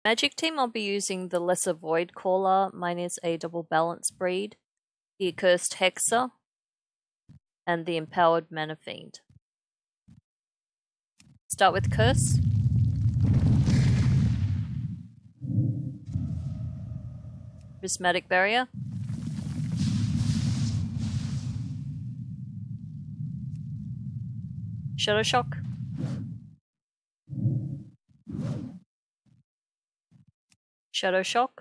Magic team, I'll be using the Lesser Void Caller. Mine is a double balance breed, the Accursed Hexer, and the Empowered Mana Fiend. Start with Curse. Prismatic Barrier. Shadow Shock. Shadow Shock.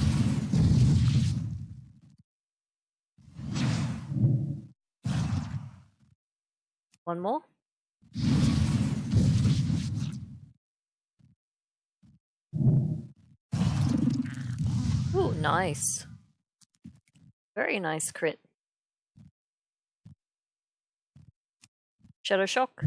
One more. Ooh, nice. Very nice crit. Shadow Shock.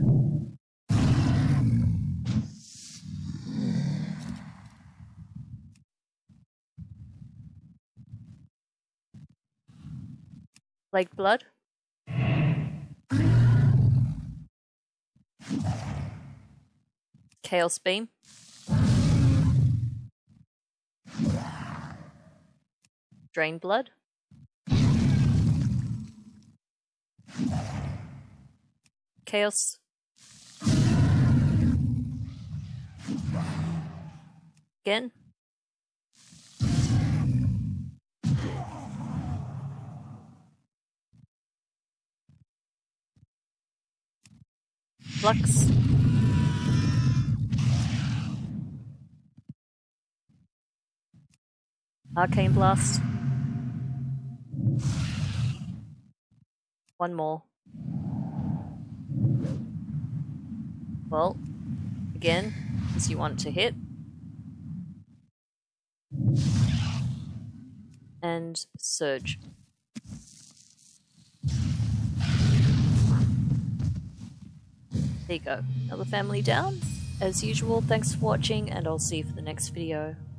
Lake Blood. Chaos Beam. Drain Blood. Chaos. Again. Flux. Arcane Blast. One more. Well, again, as you want to hit. And Surge. There you go. Another family down. As usual, thanks for watching, and I'll see you for the next video.